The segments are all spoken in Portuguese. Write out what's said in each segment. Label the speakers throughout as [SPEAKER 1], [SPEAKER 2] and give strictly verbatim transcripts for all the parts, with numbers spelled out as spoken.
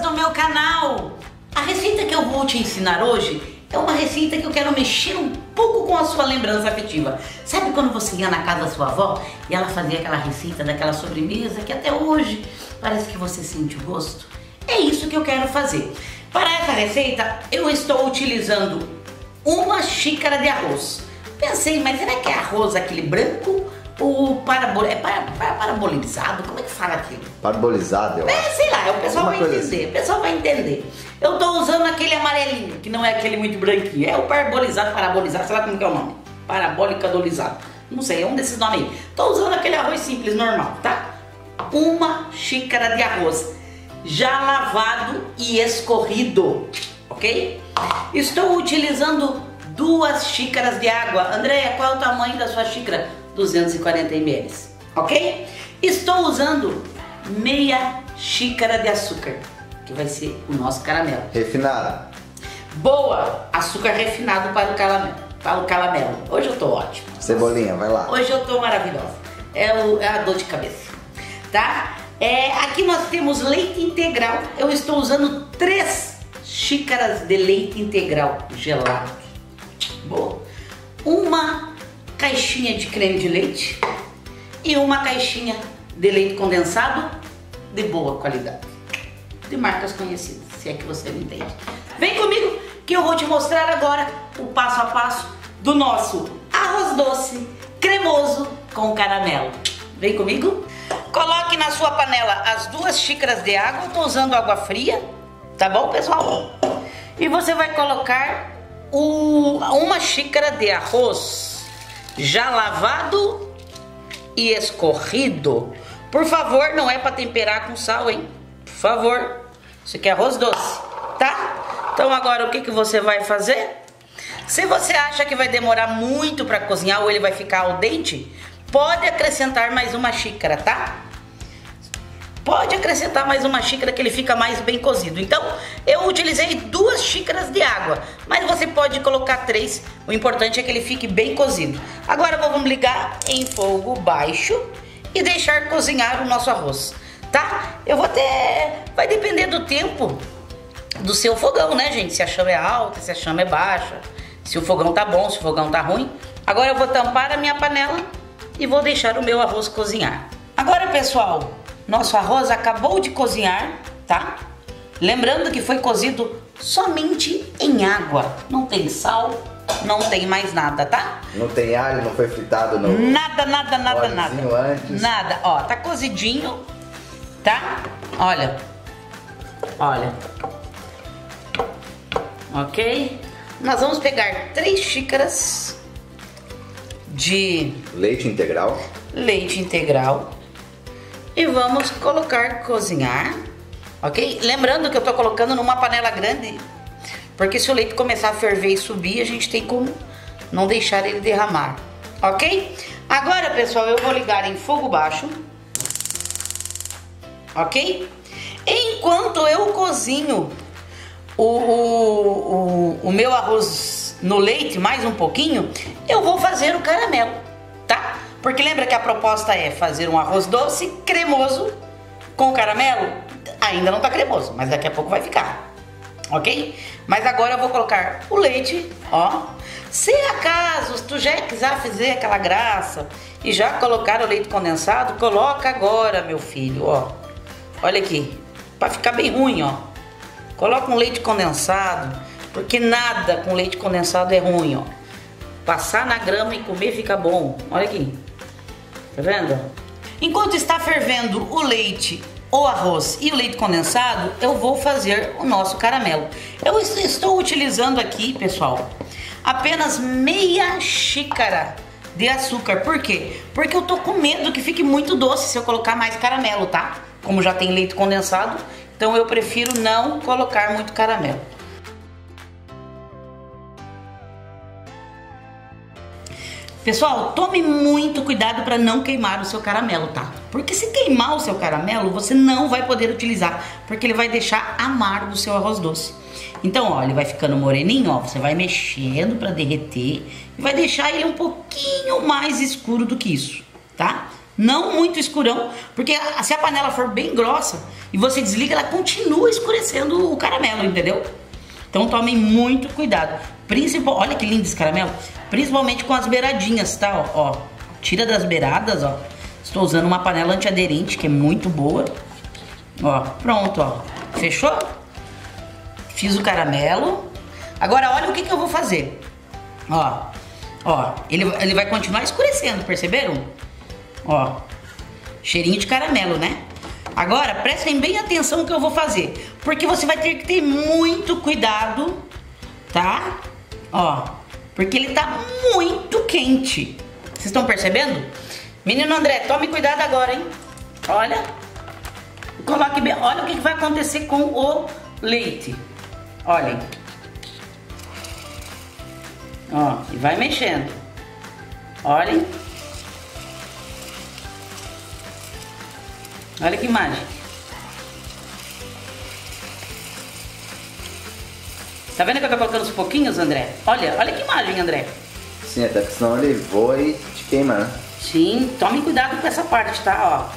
[SPEAKER 1] do meu canal! A receita que eu vou te ensinar hoje é uma receita que eu quero mexer um pouco com a sua lembrança afetiva. Sabe quando você ia na casa da sua avó e ela fazia aquela receita daquela sobremesa que até hoje parece que você sente o gosto? É isso que eu quero fazer. Para essa receita eu estou utilizando uma xícara de arroz. Pensei, mas será que é arroz aquele branco? O parabol... é para, para, parabolizado? Como é que fala aquilo?
[SPEAKER 2] Parabolizado, eu
[SPEAKER 1] é,
[SPEAKER 2] acho.
[SPEAKER 1] sei lá, o pessoal
[SPEAKER 2] Alguma
[SPEAKER 1] vai entender,
[SPEAKER 2] assim.
[SPEAKER 1] o pessoal vai entender. Eu tô usando aquele amarelinho, que não é aquele muito branquinho. É o parabolizado, parabolizado, sei lá como que é o nome. Parabólica-dolizado. Não sei, é um desses nomes aí. Tô usando aquele arroz simples, normal, tá? Uma xícara de arroz, já lavado e escorrido, ok? Estou utilizando duas xícaras de água. Andréia, qual é o tamanho da sua xícara? duzentos e quarenta mililitros, ok? Estou usando meia xícara de açúcar, que vai ser o nosso caramelo.
[SPEAKER 2] Refinado.
[SPEAKER 1] Boa! Açúcar refinado para o caramelo. Para o caramelo. Hoje eu tô ótimo.
[SPEAKER 2] Cebolinha, vai lá.
[SPEAKER 1] Hoje eu tô maravilhosa. É, o, é a dor de cabeça, tá? É, aqui nós temos leite integral. Eu estou usando três xícaras de leite integral gelado. Boa. Uma caixinha de creme de leite e uma caixinha de leite condensado de boa qualidade, de marcas conhecidas, se é que você me entende. Vem comigo que eu vou te mostrar agora o passo a passo do nosso arroz doce cremoso com caramelo. Vem comigo? Coloque na sua panela as duas xícaras de água. Eu tô usando água fria, tá bom, pessoal? E você vai colocar o, uma xícara de arroz já lavado e escorrido. Por favor, não é para temperar com sal, hein? Por favor. Isso aqui é arroz doce, tá? Então agora o que, que você vai fazer? Se você acha que vai demorar muito para cozinhar ou ele vai ficar al dente, pode acrescentar mais uma xícara, tá? Pode acrescentar mais uma xícara que ele fica mais bem cozido. Então, eu utilizei duas xícaras de água, mas você pode colocar três. O importante é que ele fique bem cozido. Agora vamos ligar em fogo baixo e deixar cozinhar o nosso arroz, tá? Eu vou até... vai depender do tempo do seu fogão, né, gente? Se a chama é alta, se a chama é baixa, se o fogão tá bom, se o fogão tá ruim. Agora eu vou tampar a minha panela e vou deixar o meu arroz cozinhar. Agora, pessoal, nosso arroz acabou de cozinhar, tá? Lembrando que foi cozido somente em água. Não tem sal, não tem mais nada, tá?
[SPEAKER 2] Não tem alho, não foi fritado no...
[SPEAKER 1] Nada, nada, nada, nada.
[SPEAKER 2] Antes.
[SPEAKER 1] Nada, ó, tá cozidinho, tá? Olha, olha. Ok? Nós vamos pegar três xícaras de
[SPEAKER 2] leite integral.
[SPEAKER 1] Leite integral. E vamos colocar cozinhar, ok? Lembrando que eu tô colocando numa panela grande, porque se o leite começar a ferver e subir, a gente tem como não deixar ele derramar, ok? Agora, pessoal, eu vou ligar em fogo baixo, ok? Enquanto eu cozinho o, o, o, o meu arroz no leite, mais um pouquinho, eu vou fazer o caramelo, tá? Porque lembra que a proposta é fazer um arroz doce cremoso com caramelo? Ainda não tá cremoso, mas daqui a pouco vai ficar, ok? Mas agora eu vou colocar o leite, ó. Se acaso tu já quiser fazer aquela graça e já colocar o leite condensado, coloca agora, meu filho, ó. Olha aqui, para ficar bem ruim, ó. Coloca um leite condensado, porque nada com leite condensado é ruim, ó. Passar na grama e comer fica bom. Olha aqui. Tá vendo? Enquanto está fervendo o leite, o arroz e o leite condensado, eu vou fazer o nosso caramelo. Eu estou utilizando aqui, pessoal, apenas meia xícara de açúcar. Por quê? Porque eu tô com medo que fique muito doce se eu colocar mais caramelo, tá? Como já tem leite condensado, então eu prefiro não colocar muito caramelo. Pessoal, tome muito cuidado para não queimar o seu caramelo, tá? Porque se queimar o seu caramelo, você não vai poder utilizar, porque ele vai deixar amargo o seu arroz doce. Então, ó, ele vai ficando moreninho, ó, você vai mexendo para derreter e vai deixar ele um pouquinho mais escuro do que isso, tá? Não muito escurão, porque se a panela for bem grossa e você desliga, ela continua escurecendo o caramelo, entendeu? Então tomem muito cuidado. Principal, olha que lindo esse caramelo. Principalmente com as beiradinhas, tá? Ó, ó, tira das beiradas, ó. Estou usando uma panela antiaderente que é muito boa. Ó, pronto, ó. Fechou? Fiz o caramelo. Agora olha o que que eu vou fazer. Ó, ó, ele, ele vai continuar escurecendo, perceberam? Ó, cheirinho de caramelo, né? Agora, prestem bem atenção no que eu vou fazer, porque você vai ter que ter muito cuidado, tá? Ó, porque ele tá muito quente. Vocês estão percebendo? Menino André, tome cuidado agora, hein? Olha, coloque bem, olha o que vai acontecer com o leite. Olhem. Ó, e vai mexendo. Olhem. Olha que imagem. Tá vendo que eu tô colocando uns pouquinhos, André? Olha, olha que imagem, André.
[SPEAKER 2] Sim, até porque senão ele voa e te queima, né?
[SPEAKER 1] Sim, tome cuidado com essa parte, tá? Ó.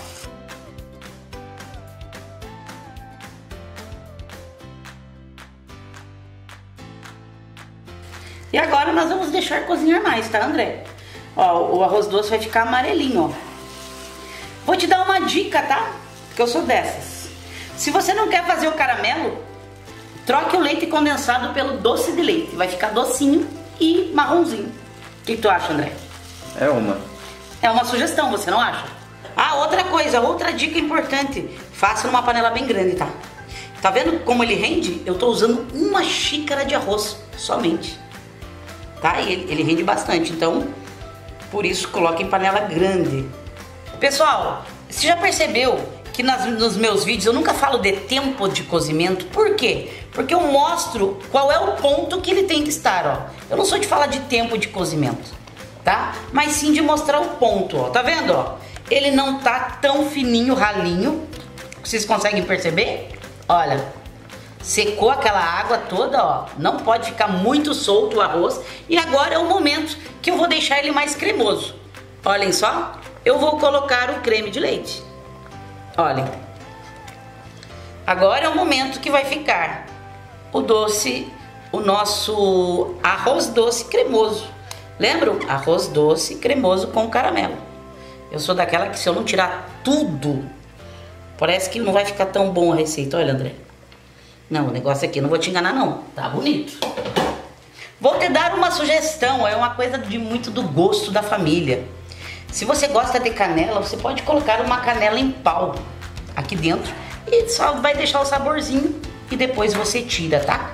[SPEAKER 1] E agora nós vamos deixar cozinhar mais, tá, André? Ó, o arroz doce vai ficar amarelinho, ó. Vou te dar uma dica, tá? Porque eu sou dessas. Se você não quer fazer o caramelo, troque o leite condensado pelo doce de leite. Vai ficar docinho e marronzinho. O que tu acha, André?
[SPEAKER 2] É uma.
[SPEAKER 1] É uma sugestão, você não acha? Ah, outra coisa, outra dica importante. Faça numa panela bem grande, tá? Tá vendo como ele rende? Eu tô usando uma xícara de arroz somente. Tá? E ele, ele rende bastante, então por isso coloque em panela grande. Pessoal, você já percebeu que nas, nos meus vídeos eu nunca falo de tempo de cozimento? Por quê? Porque eu mostro qual é o ponto que ele tem que estar, ó. Eu não sou de falar de tempo de cozimento, tá? Mas sim de mostrar o ponto, ó. Tá vendo, ó? Ele não tá tão fininho, ralinho. Vocês conseguem perceber? Olha, secou aquela água toda, ó. Não pode ficar muito solto o arroz. E agora é o momento que eu vou deixar ele mais cremoso. Olhem só. Eu vou colocar o creme de leite. Olhem. Agora é o momento que vai ficar o doce, o nosso arroz doce cremoso. Lembram? Arroz doce cremoso com caramelo. Eu sou daquela que se eu não tirar tudo, parece que não vai ficar tão bom a receita. Olha, André. Não, o negócio aqui, não vou te enganar não. Tá bonito. Vou te dar uma sugestão. É uma coisa de muito do gosto da família. Se você gosta de canela, você pode colocar uma canela em pau aqui dentro e só vai deixar o saborzinho e depois você tira, tá?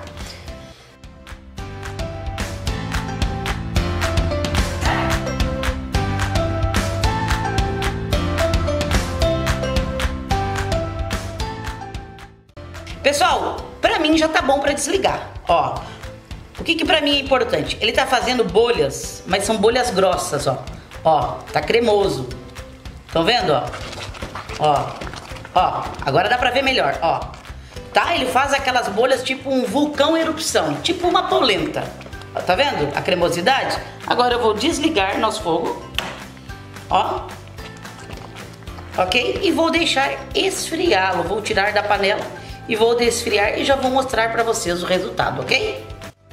[SPEAKER 1] Pessoal, pra mim já tá bom pra desligar, ó. O que que pra mim é importante? Ele tá fazendo bolhas, mas são bolhas grossas, ó. Ó, tá cremoso. Estão vendo, ó? Ó, ó, agora dá pra ver melhor, ó. Tá? Ele faz aquelas bolhas tipo um vulcão em erupção, tipo uma polenta. Ó, tá vendo a cremosidade? Agora eu vou desligar nosso fogo. Ó. Ok? E vou deixar esfriá-lo. Vou tirar da panela e vou desfriar e já vou mostrar pra vocês o resultado, ok?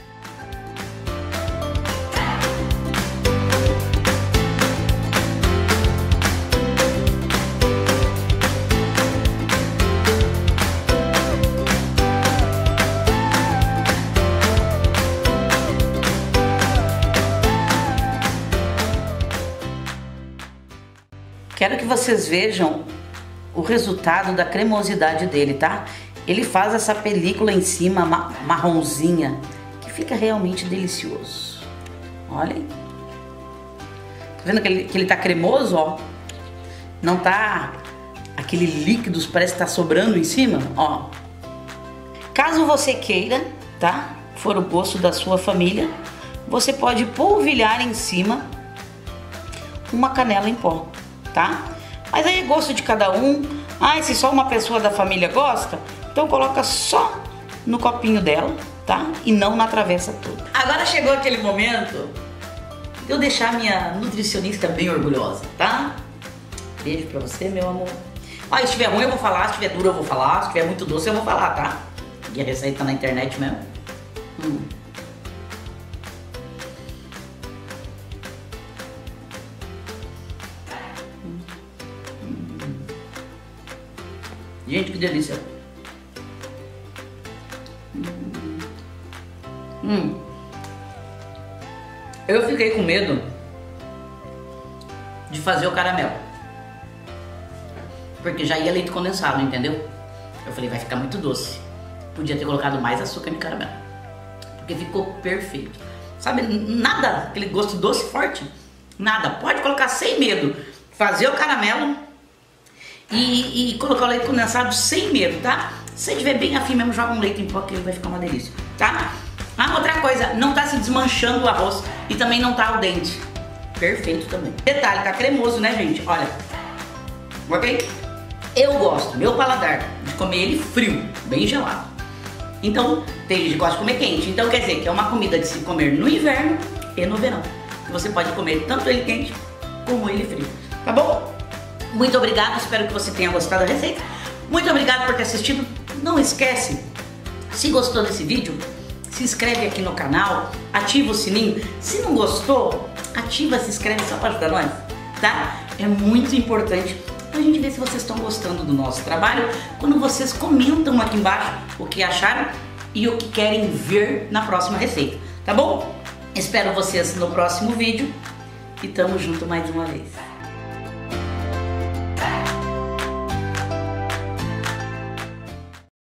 [SPEAKER 1] Quero que vocês vejam o resultado da cremosidade dele, tá? Ele faz essa película em cima marronzinha, que fica realmente delicioso. Olhem. Tá vendo que ele, que ele tá cremoso, ó? Não tá aquele líquido, parece que tá sobrando em cima, ó. Caso você queira, tá? For o gosto da sua família, você pode polvilhar em cima uma canela em pó, tá? Mas aí é gosto de cada um. Ah, se só uma pessoa da família gosta, então coloca só no copinho dela, tá? E não na travessa toda. Agora chegou aquele momento de eu deixar minha nutricionista bem orgulhosa, tá? Beijo pra você, meu amor. Ó, se estiver ruim eu vou falar, se estiver duro eu vou falar, se estiver muito doce eu vou falar, tá? E a receita tá na internet mesmo. Hum. Hum. Gente, que delícia. Hum. Hum. Eu fiquei com medo de fazer o caramelo, porque já ia leite condensado, entendeu? Eu falei, vai ficar muito doce. Podia ter colocado mais açúcar no caramelo, porque ficou perfeito. Sabe, nada, aquele gosto doce forte, nada. Pode colocar sem medo, fazer o caramelo e, e colocar o leite condensado sem medo, tá? Se tiver bem afim mesmo, joga um leite em pó que ele vai ficar uma delícia, tá? Ah, outra coisa, não tá se desmanchando o arroz e também não tá al dente. Perfeito também. Detalhe, tá cremoso, né, gente? Olha, ok? Eu gosto, meu paladar, de comer ele frio, bem gelado. Então, tem gente que gosta de comer quente. Então quer dizer que é uma comida de se comer no inverno e no verão. Que você pode comer tanto ele quente como ele frio, tá bom? Muito obrigado, espero que você tenha gostado da receita. Muito obrigado por ter assistido. Não esquece, se gostou desse vídeo, se inscreve aqui no canal, ativa o sininho. Se não gostou, ativa, se inscreve só para ajudar nós, tá? É muito importante pra gente ver se vocês estão gostando do nosso trabalho, quando vocês comentam aqui embaixo o que acharam e o que querem ver na próxima receita, tá bom? Espero vocês no próximo vídeo e tamo junto mais uma vez.